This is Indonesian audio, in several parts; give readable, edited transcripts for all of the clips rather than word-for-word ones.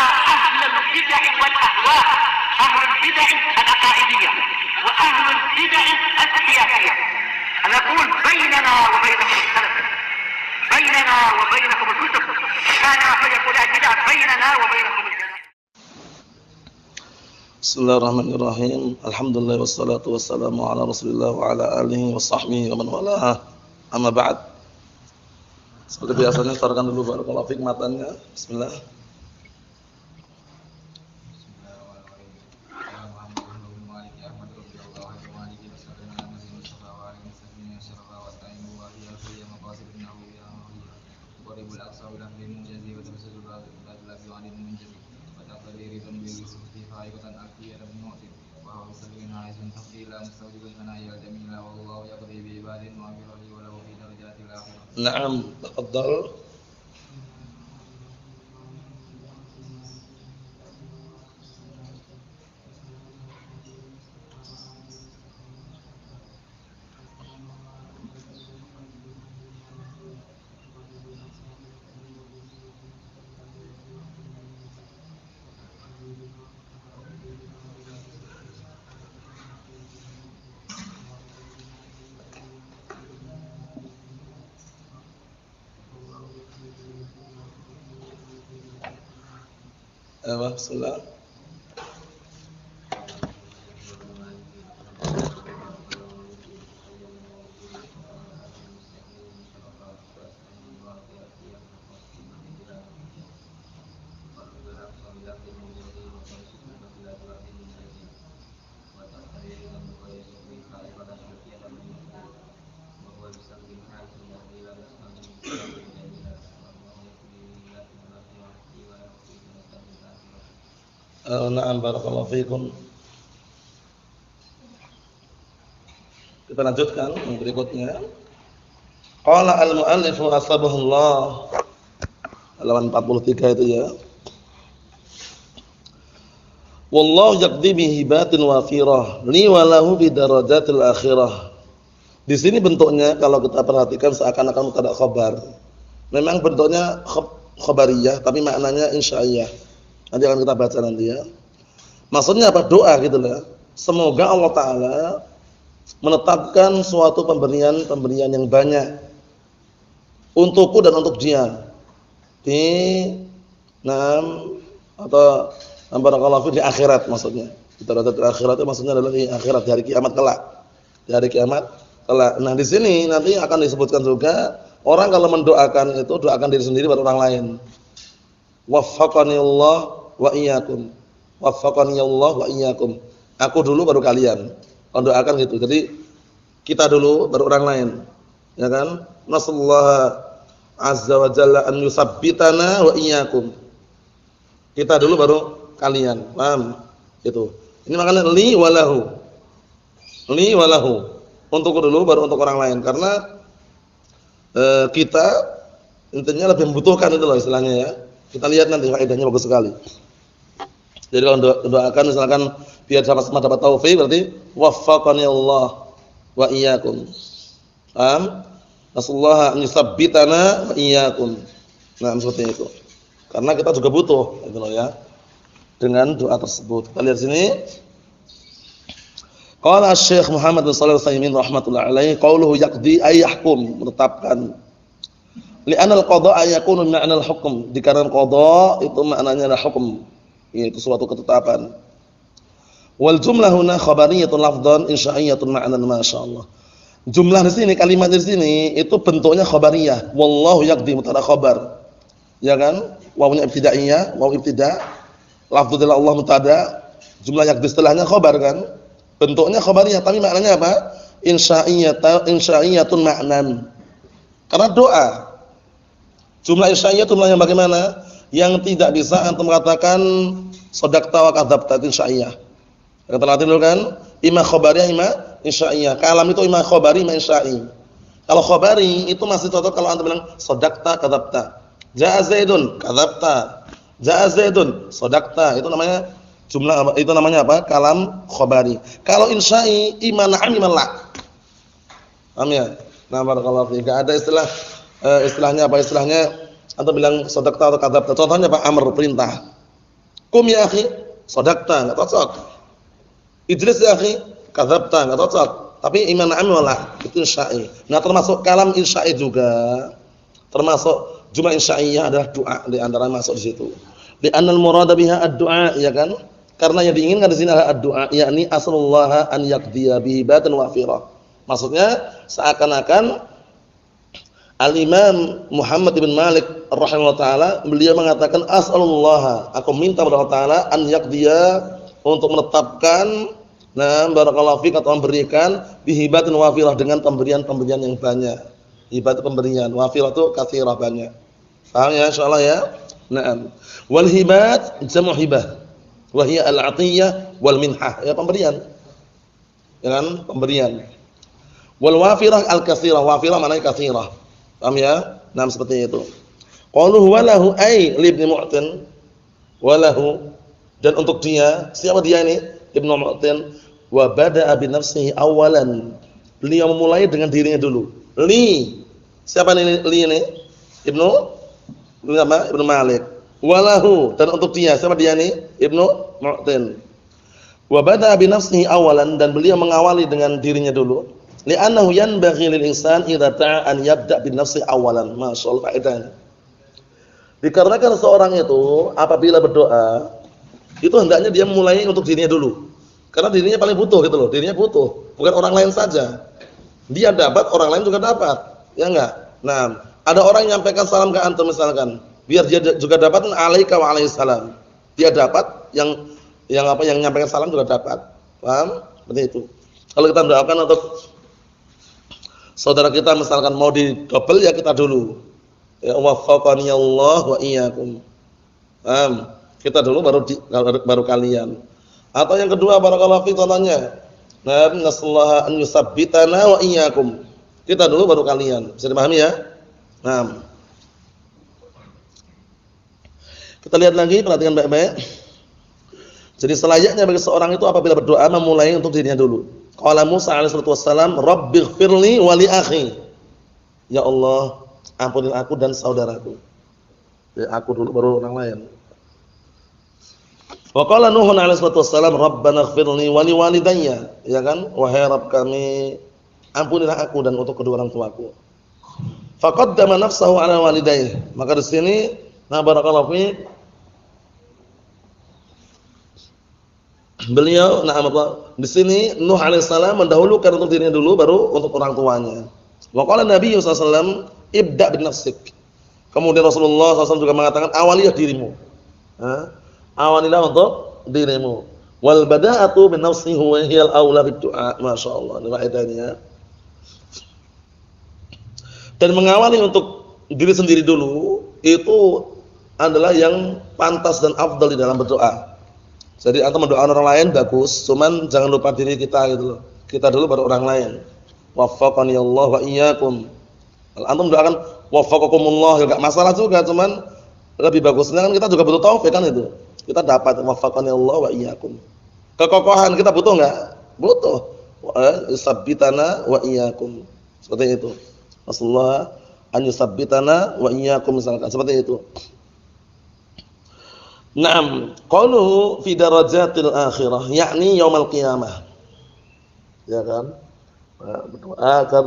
أهل البدع والأهواء، أهل البدع العقائدية وأهل البدع السياسية. أنا أقول بيننا وبينكم السلف، بيننا وبينكم الكتب، كان فيقول البدع بيننا وبينكم الجنة. Bismillahirrahmanirrahim. Alhamdulillah wassalatu wassalamu ala Rasulillah wa ala alihi wa sahbihi wa man walaha. Amma ba'd. Seperti biasanya startkan dulu barakallahu fik matanya. Bismillah. Naam, tafadhal. Bismillah. Na'am, barakallahu fiikum. Kita lanjutkan yang berikutnya. Qala al-mu'allif hasabahullah. Halaman 43 itu ya. Wallahu yaqdi bi hibatin wafirah li wa lahu bi darajatil akhirah. Di sini bentuknya kalau kita perhatikan seakan-akan mubtada khabar. Memang bentuknya khabariyah tapi maknanya insya'iyah. Nanti akan kita baca nanti ya. Maksudnya apa? Doa gitu lah. Semoga Allah Ta'ala menetapkan suatu pemberian yang banyak untukku dan untuk dia di atau barakallahu di akhirat maksudnya. Di akhirat itu maksudnya adalah di akhirat, di hari kiamat kelak. Di hari kiamat kelak. Nah, di sini nanti akan disebutkan juga orang kalau mendoakan itu doakan diri sendiri baru orang lain. Waffaqani Allah wa iyyakum. Waffaqani Allah wa iyyakum. Aku dulu baru kalian. Mendoakan gitu. Jadi kita dulu baru orang lain. Ya kan? Nasallahu azza wa jalla an yusabbitana wa iyyakum. Kita dulu baru kalian. Paham? Itu. Ini makanya li walahu. Li walahu. Untukku dulu baru untuk orang lain karena kita intinya lebih membutuhkan itu loh istilahnya ya. Kita lihat nanti faedahnya bagus sekali. Jadi kalau doakan misalkan biar sama-sama dapat taufik berarti waffaqani Allah wa iyyakum. Paham? Nasallahu an yusabbitana wa iyyakum. Nah, seperti itu. Karena kita juga butuh gitu loh ya. Dengan doa tersebut. Kita lihat sini. Qala Syekh Muhammad bin Shalih Al-Utsaimin rahimatullah alaihi qauluhu yaqdi ay yahkum, menetapkan. Li'anal qada yakunu ma'nal hukm. Dikarenakan qada itu maknanya adalah hukum. Yaitu suatu ketetapan. Wal jumlah huna khabariyatun lafdhan insya'iyatun ma'nan masyaallah. Jumlah di sini, kalimat di sini itu bentuknya khabariyah. Wallahu yaqdi mubtada khabar. Ya kan? Wawunya ibtidaiyah, waw ibtida'. Lafdhu adalah Allah mubtada, jumlah yaqdi setelahnya khabar kan? Bentuknya khabariyah, tapi maknanya apa? Insya'iyatun ma'nan. Karena doa. Jumlah insya'iyah itu jumlah yang bagaimana? Yang tidak bisa antum mengatakan shadaqta wa kadzabta insya'iyah. Kata Latin dulu kan, imma khabariyah imma insya'iyah. Kalam itu imma khabari imma insya'i. Kalau khabari itu masih cocok kalau antum bilang shadaqta kadzabta. Ja'a Zaidun kadzabta. Ja'a Zaidun shadaqta. Itu namanya jumlah, itu namanya apa? Kalam khabari. Kalau insya'i imma na'am imma la. Paham ya? Nah, barakallahu fiik. Ada istilahnya apa? Istilahnya antum bilang shadaqta atau kadzabta. Contohnya apa? Amr, perintah. Kum ya akhi, shadaqta, enggak cocok. Ijlis ya akhi, kadzabta, enggak cocok. Tapi iman na'am wala, itu insya'i. Nah, termasuk kalam insya'i juga. Termasuk jumlah insya'iyah adalah doa di antara masuk di situ. Di annal murada biha ad-du'a, ya kan? Karena yang diinginkan di sini adalah ad-du'a, yakni asallallahu an yaqdiya bihi batan wafira. Maksudnya seakan-akan Al-Imam Muhammad bin Malik rahimahullah taala beliau mengatakan asallallahu, aku minta kepada Allah taala an yaqdiya, untuk menetapkan barakallahu fik, atau memberikan bihibatin wafirah, dengan pemberian-pemberian yang banyak. Hibat pemberian, wafirah itu katsirah, banyak. Paham ya insyaallah ya? Naam. Wal hibat jamu hibah. Wa hiya al-'atiyah wal minhah, ya pemberian. Ya kan? Pemberian. Wal wafirah al-katsirah, wafirah maknanya katsirah. Paham ya? Naam, seperti itu. Qaluhu walahu ay li ibn Mu'tin, walahu, dan untuk dia, siapa dia ini? Ibnu Mu'tin. Wa bada'a bi nafsihi awalan, beliau memulai dengan dirinya dulu. Li, siapa ini li ini? Ibnu Malik. Walahu, dan untuk dia, siapa dia ini? Ibnu Mu'tin. Wa bada'a bi nafsihi awalan, dan beliau mengawali dengan dirinya dulu. Li'annahu yanbaghi lil insan idza ta'a an yabda' bi nafsihi awalan. Masyaallah faedahnya. Dikarenakan seorang itu apabila berdoa, itu hendaknya dia mulai untuk dirinya dulu. Karena dirinya paling butuh gitu loh, dirinya butuh, bukan orang lain saja. Dia dapat, orang lain juga dapat. Ya enggak? Nah, ada orang yang nyampaikan salam ke antum misalkan, biar dia juga dapat, alaika wa alaihi salam. Dia dapat, yang nyampaikan salam juga dapat. Paham? Seperti itu. Kalau kita mendoakan untuk saudara kita misalkan mau didobel, ya kita dulu. Ya waffaqani Allah wa iyyakum. Paham? Kita dulu baru kalian. Atau yang kedua, barakallahu fi contohnya, nasallaha an yusabbitana wa iyyakum. Kita dulu baru kalian. Bisa dipahami ya? Nah. Kita lihat lagi, perhatikan baik-baik. Jadi selayaknya bagi seorang itu apabila berdoa memulai untuk dirinya dulu. Qala Musa alaihi wassalam, "Rabbighfirli wa li akhi." Ya Allah, ampunilah aku dan saudaraku. Ya, aku dulu baru orang lain. Wa qala Nuh alaihi wassalam, "Rabbana ighfirli wa li walidayya." Ya kan? Wahai Rabb kami, ampunilah aku dan untuk kedua orang tuaku. Faqaddama nafsahu ala walidayhi. Maka di sini, barakallahu fi, beliau di sini Nuh alaihi salam mendahulukan untuk dirinya dulu, baru untuk orang tuanya. Wa qala Nabi sallallahu alaihi wasallam, "Ibda' bin nafsik." Kemudian Rasulullah SAW juga mengatakan, awalilah dirimu. Awalilah untuk dirimu. Wal bada'atu bin nafsi huwa hiyal aula bid du'a. Masyaallah, ini faedahnya. Dan mengawali untuk diri sendiri dulu itu adalah yang pantas dan afdal di dalam berdoa. Jadi antum mendoakan orang lain bagus, cuman jangan lupa diri kita gitu loh. Kita dulu baru orang lain. Waffaqani Allah wa iyyakum. Kalau antum mendoakan waffaqakumullah, enggak masalah juga, cuman lebih bagusnya kan kita juga butuh taufik kan itu. Kita dapat waffaqani Allah wa iyyakum. Kekokohan kita butuh enggak? Butuh. Yusabbitana wa iyyakum. Seperti itu. Rasulullah an yusabbitana wa iyyakum, misalkan seperti itu. Naam, qaluhu fi darajatil akhirah, yakni yaumil qiyamah. Ya kan? Berdoa agar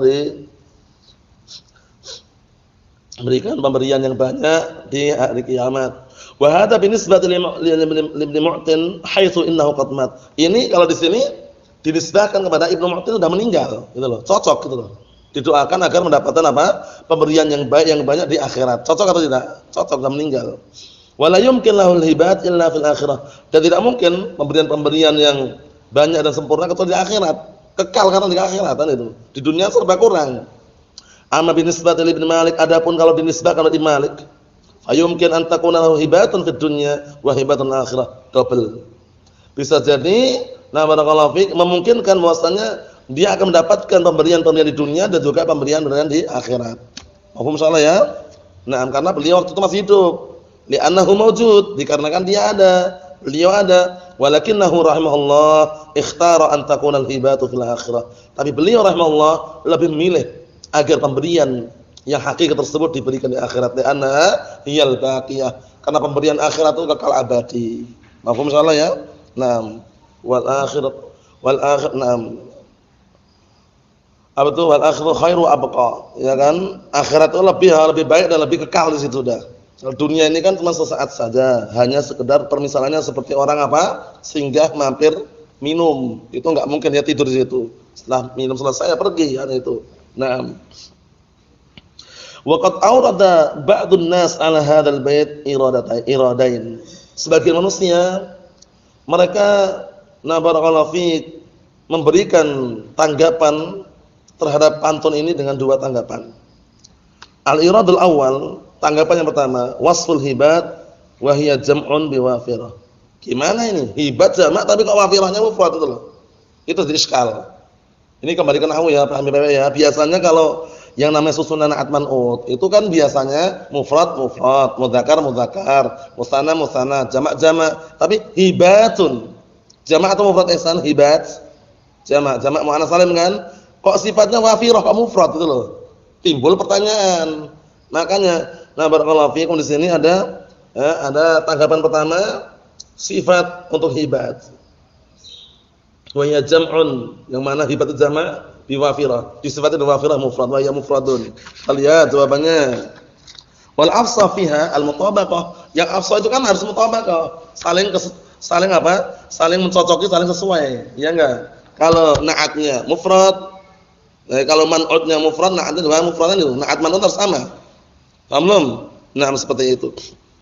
diberikan pemberian yang banyak di hari kiamat. Wa hadza binisbati li Ibnu Mu'tin haitsu innahu qad mat. Ini kalau di sini dinisbahkan kepada Ibnu Mu'tin sudah meninggal, gitu loh. Cocok gitu loh. Didoakan agar mendapatkan apa? Pemberian yang baik, yang banyak di akhirat. Cocok atau tidak? Cocok, sudah meninggal. Wala yumkin lahul hibat illa fil akhirah. Dan tidak mungkin pemberian-pemberian yang banyak dan sempurna kecuali di akhirat. Kekal karena di akhirat kan itu. Di dunia serba kurang. Amma binisbati Ibnu Malik, adapun kalau dinisbahkan oleh Ibnu Malik, ayumkin an takuna lahu hibatun fid dunya wa hibatun akhirah. Double. Bisa jadi, barakallahu fik, memungkinkan bahwasanya dia akan mendapatkan pemberian-pemberian di dunia dan juga pemberian-pemberian di akhirat. Paham insyaallah ya? Nah, karena beliau waktu itu masih hidup. Li'annahu mawjud, dikarenakan dia ada, beliau ada. Walakinnahu rahimahullah ikhtara an takuna al-hibatu fil akhirah. Tapi beliau rahimahullah lebih memilih agar pemberian yang hakiki tersebut diberikan di akhirat. Li'anna hiyal baqiyah, karena pemberian akhirat itu kekal abadi. Mafhum insyaallah ya? Naam. Wal akhir naam. Apa itu wal akhiru khairu abqa, ya kan? Akhirat itu lebih baik dan lebih kekal di situ dah. Dunia ini kan cuma sesaat saja, hanya sekedar permisalannya seperti orang apa? Singgah mampir minum. Itu enggak mungkin dia tidur di situ. Setelah minum selesai ya pergi kan itu. Naam. Wa qad awrada ba'dun nas 'ala hadzal bait iradain. Sebagian manusia mereka barakallahu fiik memberikan tanggapan terhadap pantun ini dengan dua tanggapan. Al-iradul awal, tanggapan yang pertama, wasful hibat wa hiya jam'un biwafirah. Gimana ini? Hibat jamak tapi kok wafirahnya mufrad itu loh. Itu jadi iskal. Ini kembali ke nahwu ya, pahami ya. Biasanya kalau yang namanya susunan na'at man'ut, itu kan biasanya mufrad, mudzakkar, musanna, jamak. Tapi hibatun. Jamak atau mufrad ihsan? Hibat. Jamak muannats salim kan? Kok sifatnya wafirah kok mufrad itu loh. Timbul pertanyaan. Makanya barakallahu fiikum di sini ada tanggapan pertama sifat untuk hibat. Wa ya jam'un, yang mana hibat itu jamak biwafirah. Disifati dengan wafirah mufrad wa ya mufradun. Lihat jawabannya. Wal afsah fiha al mutabaqah. Yang afsah itu kan harus mutabaqah. Saling apa? Saling mencocoki, saling sesuai. Ya enggak? Kalau na'atnya mufrad, kalau man'utnya mufrad, na'atnya juga mufradan itu. Na'at man'ut harus sama. Paham belum? Nah, seperti itu.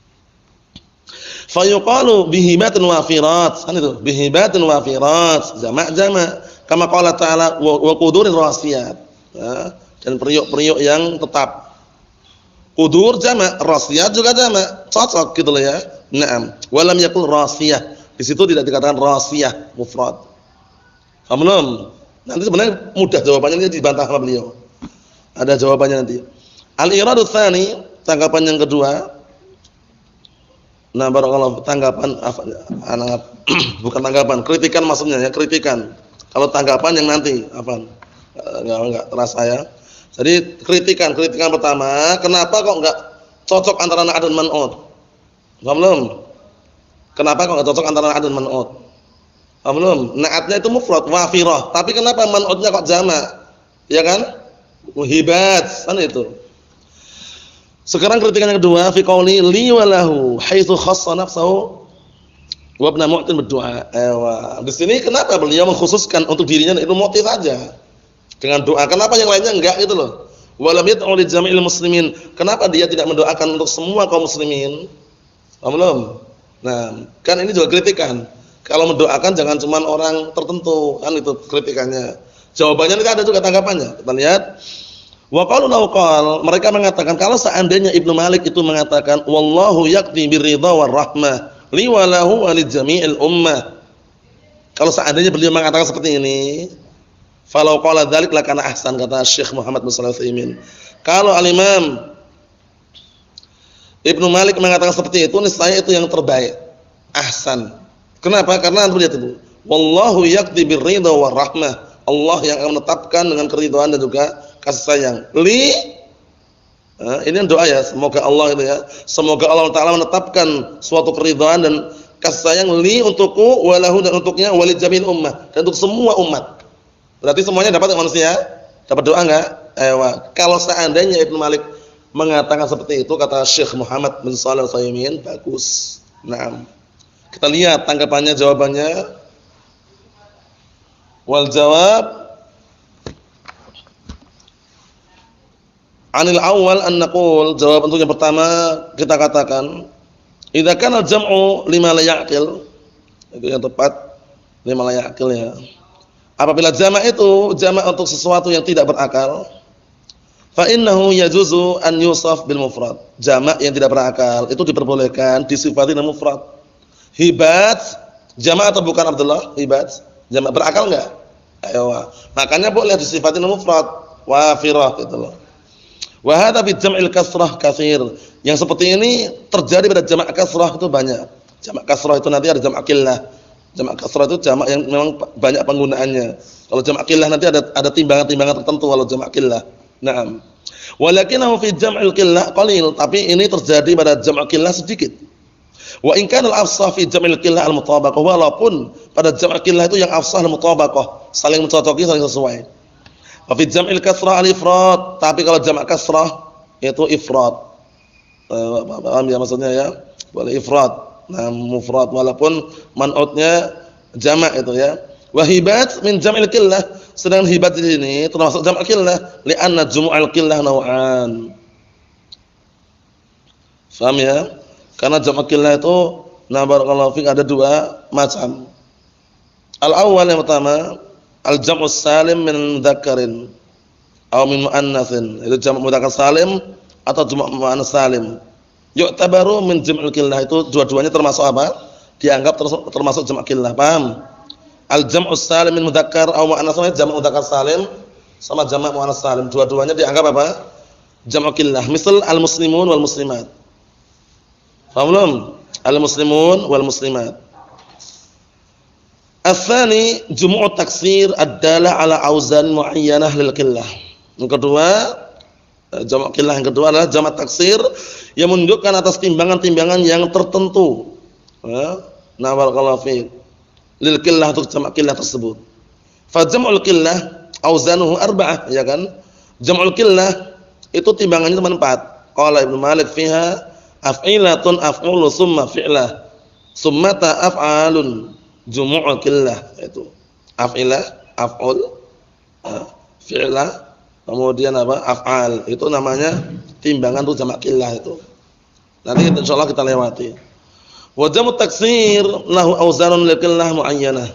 Fa yuqalu bihibatun wafirat. Kan itu, bihibatun wafirat, jamak. Kama qala ta'ala wa qudurir rasiyat. Dan periuk-periuk yang tetap. Qudur jamak, rasiyat juga jamak. Cocok gitu loh ya. Naam. Wa lam yakul rasiyah. Di situ tidak dikatakan rasiyah mufrad. Paham belum? Nanti sebenarnya mudah jawabannya, dia dibantah sama beliau. Ada jawabannya nanti. Al-iradu tsani, tanggapan yang kedua. Barakallahu, tanggapan bukan tanggapan, kritikan maksudnya ya, kritikan. Kalau tanggapan yang nanti enggak terasa ya. Jadi kritikan pertama, kenapa kok enggak cocok antara na'at dan man'ut? Paham belum? Kenapa kok enggak cocok antara na'at dan man'ut? Paham belum? Na'atnya itu mufrad, wafirah. Tapi kenapa man'utnya kok jamak? Ya kan? Hibat, kan itu. Sekarang kritikan yang kedua, fi qauli li wa lahu haitsu khassa nafsahu wa ibn Mu'tin berdoa. Di sini kenapa beliau mengkhususkan untuk dirinya itu motif saja dengan doa? Kenapa yang lainnya enggak gitu loh? Wa lam yad'u li jami'il muslimin. Kenapa dia tidak mendoakan untuk semua kaum muslimin? Paham belum? Nah, kan ini juga kritikan. Kalau mendoakan jangan cuma orang tertentu, kan itu kritikannya. Jawabannya nanti ada juga tanggapannya. Kita lihat. Wa qalu law qal, mereka mengatakan kalau seandainya Ibnu Malik itu mengatakan wallahu yaqdi biridha war rahmah li wa lahu wa li jami'il ummah. Kalau seandainya beliau mengatakan seperti ini, falau qala dzalik lakana ahsan, kata Syekh Muhammad bin Shalih Al-Utsaimin. Kalau al-Imam Ibnu Malik mengatakan seperti itu, niscaya itu yang terbaik. Ahsan. Kenapa? Karena antum lihat itu. Wallahu yaqdi birridha war rahmah. Allah yang akan menetapkan dengan keridhaan dan juga kasih sayang. Ini doa ya, semoga Allah itu ya. Semoga Allah Taala menetapkan suatu keridhaan dan kasih sayang untukku, walahu dan untuknya, walil jami'il ummah, dan untuk semua umat. Berarti semuanya dapat manusia? Dapat doa enggak? Kalau seandainya Ibnu Malik mengatakan seperti itu, kata Syekh Muhammad bin Shalih Al-Utsaimin, bagus. Naam. Kita lihat tanggapannya, jawabannya. Wal jawab anil awal an naqul, jawab untuk yang pertama kita katakan idza kana al-jam'u lima la ya'qil, itu yang tepat, lima la ya'qil ya. Apabila jamak itu jamak untuk sesuatu yang tidak berakal, fa innahu yajuzu an yusaf bil mufrad. Jamak yang tidak berakal itu diperbolehkan disifati dengan mufrad. Hibat jamak atau bukan Abdullah? Hibat jamak berakal enggak? Ayo. Makanya boleh disifati dengan mufrad, wafirah gitu loh. Wa hadza bi jam'il kasrah katsir. Yang seperti ini terjadi pada jamak kasrah itu banyak. Jamak kasrah itu nanti ada jamak qillah. Jamak kasrah itu jamak yang memang banyak penggunaannya. Kalau jamak qillah nanti ada timbangan-timbangan tertentu kalau jamak qillah. Naam. Walakinahu fi jam'il qillah qalil, tapi ini terjadi pada jamak qillah sedikit. Wa in kana al-afsah fi jam'il qillah al-mutabaqah, walaupun pada jam' qillah itu yang afsah al-mutabaqah, saling mencocoki, saling sesuai. Wa fi jam'il kasrah al-ifrad, tapi kalau jam' kasrah itu ifrad. Paham ya maksudnya ya? Boleh ifrad. Nah, mufrad walaupun man'utnya jama' itu ya. Wa hibat min jam'il qillah, sedangkan hibat di sini termasuk jam' qillah, li'anna jumu'al qillah naw'an. Paham ya? Karena jam' qillah itu na barakallahu fik ada dua macam. Al-awwal yang pertama, al-jam'us salim min dzakarin aw min muannatsin. Itu jam' mudzakkar salim atau jam' muannas salim. Yu'tabaru min jam'il qillah, itu dua-duanya termasuk apa? Dianggap termasuk jam' qillah. Paham? Al-jam'us salim min mudzakkar aw muannas, jam' mudzakkar salim sama jam' muannas salim, dua-duanya dianggap apa? Jam' qillah. Misal al-muslimun wal muslimat. Paham belum? Al-muslimun wal muslimat. Ats-tsani jumu'ut taksir ad-dalah ala auzan muayyanah lil qillah. Yang kedua, jama' qillah yang kedua adalah jama' taksir yang menunjukkan atas timbangan-timbangan yang tertentu. Nah, barakallahu fiik. Lil qillah, untuk jama' qillah tersebut. Fa jam'ul qillah auzanuhu arba'ah, ya kan? Jam'ul qillah itu timbangannya cuma 4. Qala Ibnu Malik fiha af'ilatun af'ulu summa fi'lah summa ta'af'alun jumu'ul qillah, itu af'ilah, af'ul, fi'lah, kemudian apa? Af'al. Itu namanya timbangan untuk jama' qillah itu. Nanti insyaallah kita lewati. Wa jam'ut taksir lahu auzanun lil qillah muayyanah.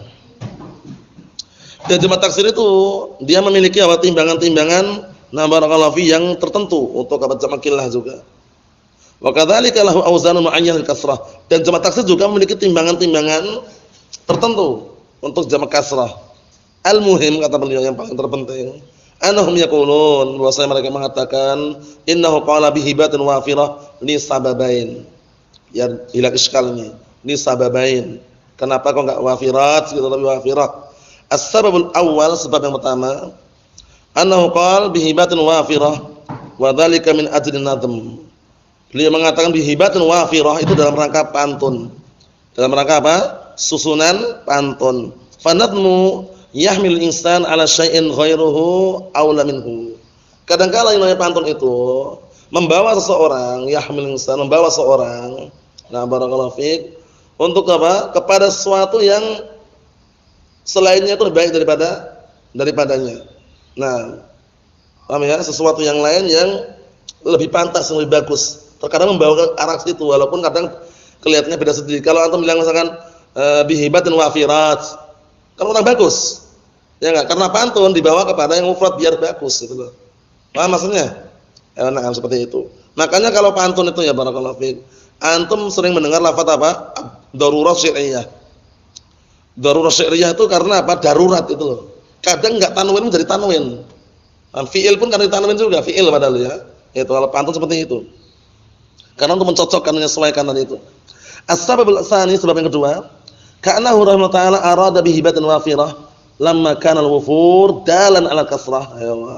Dan jama' taksir itu dia memiliki apa? Timbangan-timbangan na barakallahu fi yang tertentu untuk apa? Jama' qillah juga. Wa kadzalika lahu auzanun muayyanah lil kasrah. Dan jama' taksir juga memiliki timbangan-timbangan tertentu untuk jama' kasrah. Al-muhim, kata beliau, yang paling terpenting, annahum yaqulun, bahwasanya mereka mengatakan innahu qala bi hibatin wafirah li sababain. Ya, hilang iskalnya. Li sababain. Kenapa kok enggak wafirat gitu tapi wafirah? As-sababul awwal, sebab yang pertama, annahu qala bi hibatin wafirah wa dzalika min ajli nadhm. Beliau mengatakan bi hibatin wafirah itu dalam rangka pantun. Dalam rangka apa? Susunan pantun. Fanadmu yahmil insan ala syai'in ghairuhu aula minhu. Kadang-kala yang namanya pantun itu membawa seseorang, yahmil insan, membawa seorang, nah barakallahu fiik, untuk apa? Kepada sesuatu yang selainnya itu lebih baik daripadanya. Nah, paham ya? Sesuatu yang lain yang lebih pantas, lebih bagus. Terkadang membawa ke arah situ, walaupun kadang kelihatannya beda sedikit. Kalau antum bilang misalkan bihibatin wafirat, kan kurang bagus. Ya enggak? Karena pantun dibawa kepada yang mufrad biar bagus gitu loh. Paham maksudnya? Ya, nah, seperti itu. Makanya kalau pantun itu ya barakallahu fiik, antum sering mendengar lafaz apa? Darurat syir'iyah. Darurat syir'iyah itu karena apa? Darurat itu loh. Kadang enggak tanwin menjadi tanwin. Fi'il pun kadang ditanwin juga, fi'il padahal ya. Itu kalau pantun seperti itu. Karena untuk mencocokkan, menyesuaikan tadi itu. As-sababul tsani, sebab yang kedua, ka'annahu rahimahullah ta'ala arada bi hibatin wafirah lamma kana al-wufur dalan ala kasrah.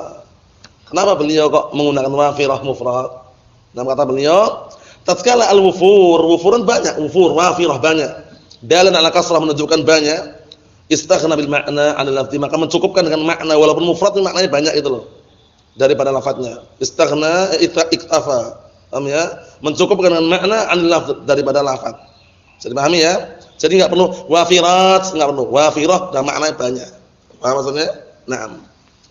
Kenapa beliau kok menggunakan wafirah mufrad? Nah, kata beliau, tatkala al-wufur, wufuran banyak, wufur, wafirah banyak, dalan ala kasrah menunjukkan banyak, istaghna bil ma'na 'anil lafzi, maka mencukupkan dengan makna walaupun mufrad maknanya banyak itu loh daripada lafadznya. Istaghna iktafa. Paham ya? Mencukupkan dengan makna 'anil lafz, daripada lafaz. Jadi pahami ya? Jadi enggak perlu wafirat, enggak perlu. Wafirah dan maknanya banyak. Paham maksudnya? Naam.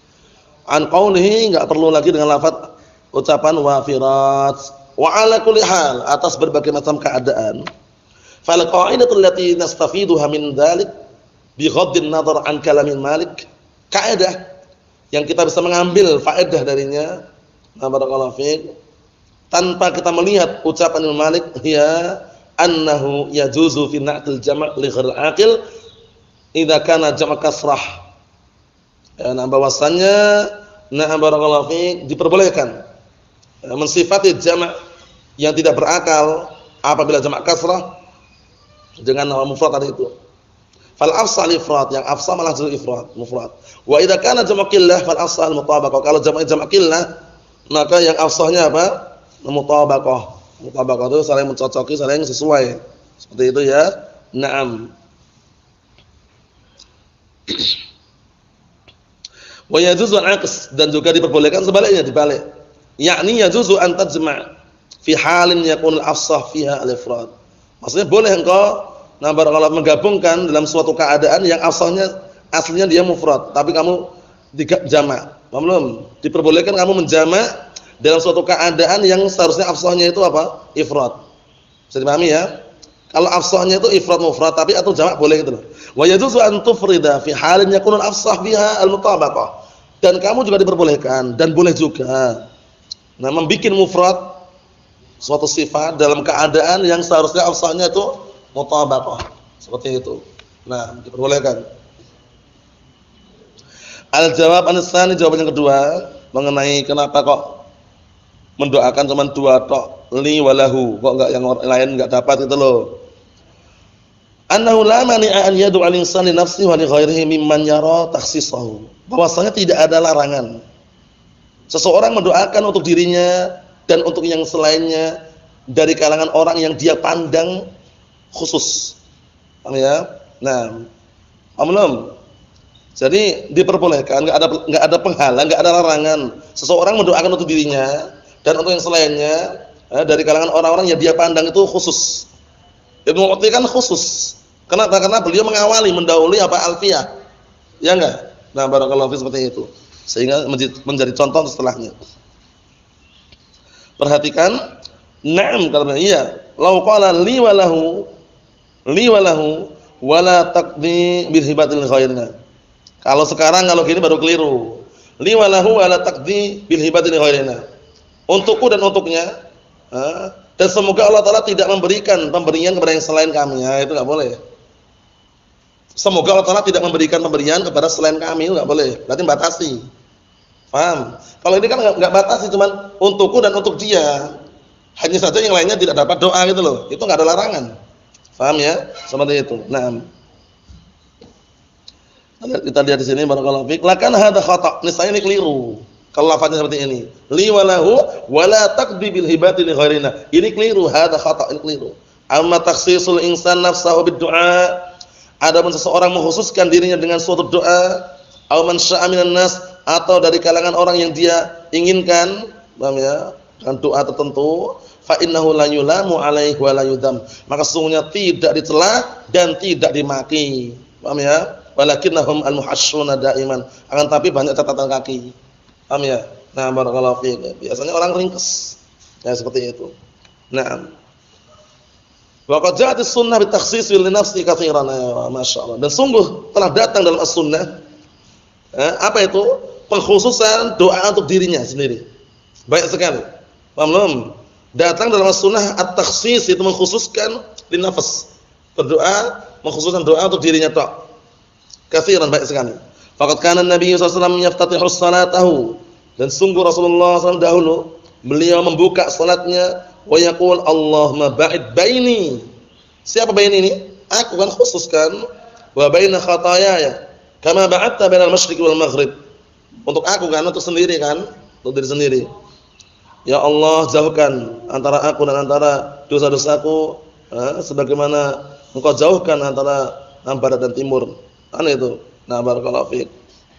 An qaulihi, enggak perlu lagi dengan lafaz ucapan wafirat. Wa 'ala kulli hal, atas berbagai macam keadaan. Fal qa'idatul lati nastafiduha min dzalik bi ghaddin nazar an kalamin Malik. Kaidah yang kita bisa mengambil faedah darinya, barakallahu fiik, tanpa kita melihat ucapan Imam Malik, ya annahu yajuzu fi na'til jama' li ghairil aqil idza kana jama' kasrah. Ya, nah bahwasannya barakallahu fiik diperbolehkan mensifati jama' yang tidak berakal apabila jama' kasrah dengan nama mufrad tadi itu. Fal afsal ifrad, yang afsal malah jadi ifrad, mufrad. Wa idza kana jama' qillah fal afsal mutabaqah. Kalau jama' qillah maka yang afsalnya apa? Mutabaqah. Mutabaqah itu saling mencocoki, saling sesuai. Seperti itu ya. Naam. Wa yajuzu al-'aqs, dan juga diperbolehkan sebaliknya, dibalik. Yakni yajuzu an tajma' fi halin yakun al-afsah fiha al-ifrad. Maksudnya boleh engkau barakallahu menggabungkan dalam suatu keadaan yang aslinya dia mufrad, tapi kamu jamak. Paham belum? Diperbolehkan kamu menjamak dalam suatu keadaan yang seharusnya afsahnya itu apa? Ifrad. Bisa dipahami ya? Kalau afsahnya itu ifrad mufrad tapi atau jamak boleh gitu loh. Wa yajuzu an tufrida fi halin yakun al-afsah biha al-mutabaqah. Dan kamu juga diperbolehkan dan boleh juga membikin mufrad suatu sifat dalam keadaan yang seharusnya afsahnya itu mutabaqah. Seperti itu. Nah, diperbolehkan. Al-jawab an-tsani, jawaban yang kedua mengenai kenapa kok mendoakan cuma dua tok, li walahu, kok enggak yang lain enggak dapat itu loh. Annahu la mani'a an yad'u al-insan li nafsihi wa li ghairihi mimman yara takhsisahu. Bahwasanya tidak ada larangan seseorang mendoakan untuk dirinya dan untuk yang selainnya dari kalangan orang yang dia pandang khusus. Paham ya? Nah, paham. Jadi diperbolehkan, enggak ada penghalang, enggak ada larangan seseorang mendoakan untuk dirinya dan untuk yang selainnya dari kalangan orang-orang yang dia pandang itu khusus. Ibnu Utsman kan khusus. Kenapa? Karena beliau mengawali, mendahului apa alfiyah. Ya enggak? Nah, barakallahu fi seperti itu. Sehingga menjadi contoh setelahnya. Perhatikan, na'am, karena iya, law qala li walahu wala taqdi bil hibatil ghairina. Kalau sekarang kalau gini baru keliru. Li walahu wala taqdi bil hibatil ghairina. Untukku dan untuknya, dan semoga Allah Ta'ala tidak memberikan pemberian kepada yang selain kami. Ya, itu enggak boleh. Semoga Allah Ta'ala tidak memberikan pemberian kepada selain kami, itu enggak boleh. Berarti batasi. Paham? Kalau ini kan enggak batasi, cuman untukku dan untuk dia. Hanya saja yang lainnya tidak dapat doa gitu loh. Itu enggak ada larangan. Paham ya? Seperti itu. Nah, kita lihat di sini barakallahu fiik. Lakan hadza khata'. Niscaya ini keliru. Kalau lafaznya seperti ini, li walahu wala taqdi bil hibati li ghairina. Ini keliru, hadza khata', ini keliru. Amma takhsisul insan nafsahu bid du'a, adapun seseorang mengkhususkan dirinya dengan suatu doa, aw man sya'a minan nas, atau dari kalangan orang yang dia inginkan, paham ya, dengan doa tertentu, fa innahu la yulamu alaihi wa la yudam. Maka sesungguhnya tidak dicela dan tidak dimaki. Paham ya? Walakinnahum al-muhasyuna daiman. Akan tapi banyak catatan kaki. Paham ya? Nah, barakallahu fiik. Biasanya orang ringkes. Ya seperti itu. Naam. Wa qad ja'at as-sunnah bi takhsis li nafsi katsiran. Masyaallah. Dan sungguh telah datang dalam as-sunnah apa itu? Pengkhususan doa untuk dirinya sendiri. Baik sekali. Paham belum? Datang dalam as-sunnah at-takhsis, itu mengkhususkan li nafs. Berdoa mengkhususkan doa untuk dirinya tok. Katsiran, baik sekali. Faqad kana Nabi sallallahu alaihi wasallam yaftatihu salatahu, dan sungguh Rasulullah SAW dahulu beliau membuka salatnya wa yaqul Allahumma ba'id baini. Siapa baini ini? Aku kan khususkan wa baina khataayaya kama ba'adta bainal masyriqi wal maghrib. Untuk aku kan, untuk sendiri kan, untuk diri sendiri. Ya Allah, jauhkan antara aku dan antara dosa-dosaku sebagaimana Engkau jauhkan antara barat dan timur. Aneh itu. Nah, barakallahu fiik.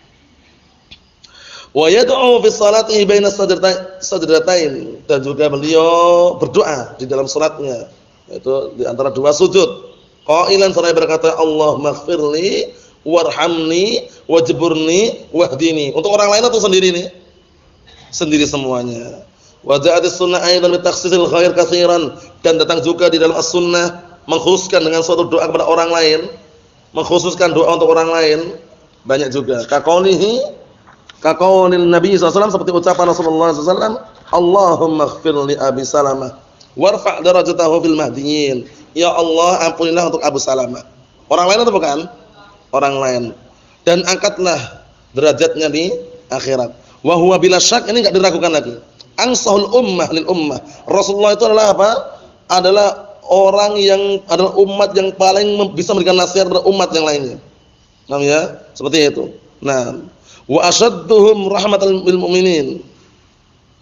Wa yad'u fi salatihi baina sajdatain, dan juga beliau berdoa di dalam salatnya, yaitu di antara dua sujud. Qailan, seraya berkata, Allahumma ighfirli warhamni wajburni wahdini. Untuk orang lain atau sendiri nih? Sendiri semuanya. Wa ja'atis sunnah aidan bi takhsisil khair katsiran, dan datang juga di dalam as-sunnah mengkhususkan dengan suatu doa kepada orang lain. Mengkhususkan doa untuk orang lain banyak juga. Kaqaulil Nabi SAW, seperti ucapan Rasulullah SAW, Allahumma ighfir li Abi Salamah warfa' darajatahu fil mahdiyyin. Ya Allah, ampunilah untuk Abu Salamah. Orang lain atau bukan? Orang lain. Dan angkatlah derajatnya di akhirat. Wa huwa bila syak, ini enggak diragukan lagi. Ansahul ummah lil ummah. Rasulullah itu adalah apa? Adalah orang yang adalah umat yang paling bisa memberikan nasihat kepada umat yang lainnya. Paham ya? Seperti itu. Nah, wa asyadduhum rahmatan lil mu'minin.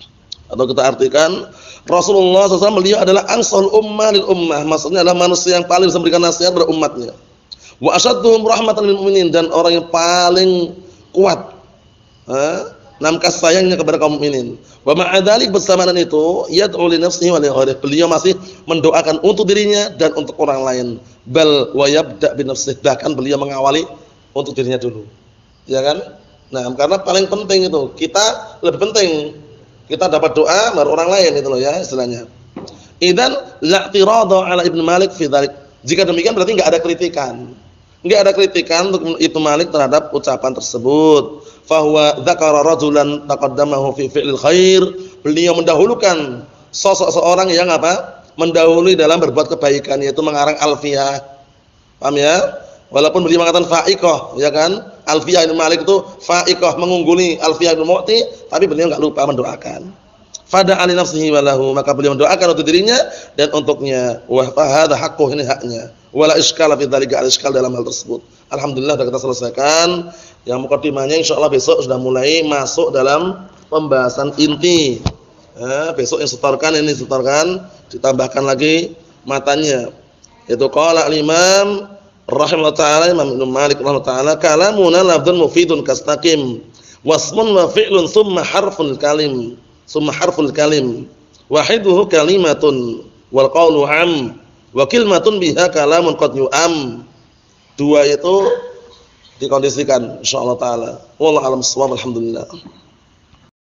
Atau kita artikan Rasulullah SAW beliau adalah ansal ummah lil ummah, maksudnya adalah manusia yang paling bisa memberikan nasihat kepada umatnya. Wa asyadduhum rahmatan lil mu'minin, dan orang yang paling kuat namkas sayangnya kepada kaum mukminin. Wa ma'a dzalik, bersamaan itu yad'u li nafsihi wa li ghairihi, beliau masih mendoakan untuk dirinya dan untuk orang lain. Bal wa yabda' bi nafsihi, bahkan beliau mengawali untuk dirinya dulu. Ya kan? Nah, karena paling penting itu, kita lebih penting kita dapat doa baru orang lain, itu loh ya istilahnya. Idzan la'tirada 'ala Ibnu Malik fi dzalik. Jika demikian berarti enggak ada kritikan. Enggak ada kritikan untuk Ibnu Malik terhadap ucapan tersebut. Fa huwa dzakara rajulan taqaddamahu fi fi'lil khair. Beliau mendahulukan sosok seorang yang apa? Mendahului dalam berbuat kebaikan, yaitu mengarang alfiyah. Paham ya? Walaupun beliau mengatakan fa'iqah, ya kan? Alfiyah Ibnu Malik itu fa'iqah, mengungguli Alfiyah Ibnu Mu'ti, tapi beliau enggak lupa mendoakan. Fada'a li nafsihi wa lahu, maka beliau mendoakan untuk dirinya dan untuknya. Wa hadza haqquh, ini haknya. Wala iskala fi dzalika, al-iskal dalam hal tersebut. Alhamdulillah sudah kita selesaikan. Yang mukadimahnya insyaallah besok sudah mulai masuk dalam pembahasan inti. Besok yang setorkan, ini setorkan, ditambahkan lagi matanya. Itu qala al-Imam rahimahullah ta'ala, Imam Ibnu Malik rahimahullah ta'ala, kalamuna lafdzun mufidun kastaqim wasmun wa fi'lun thumma harful kalim wahiduhu kalimatun wal qawlu am wa kalimatun biha kalamun qad yu'am. Dua itu dikondisikan insyaallah ta'ala. Wallahu a'lam bissawab. Alhamdulillah.